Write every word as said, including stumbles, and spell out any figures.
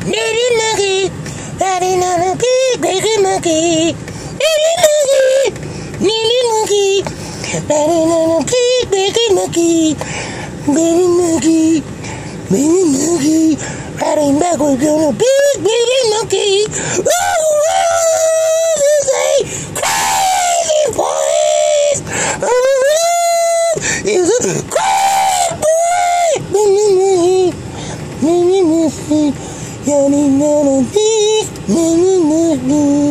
baby monkey, riding on a big baby monkey, baby monkey, baby monkey, riding on a big baby monkey, baby monkey, baby monkey, riding backwards on a big baby monkey. Ooh, this is a crazy voice. Oh, is a crazy boy. Baby monkey, baby monkey, riding on a big baby monkey.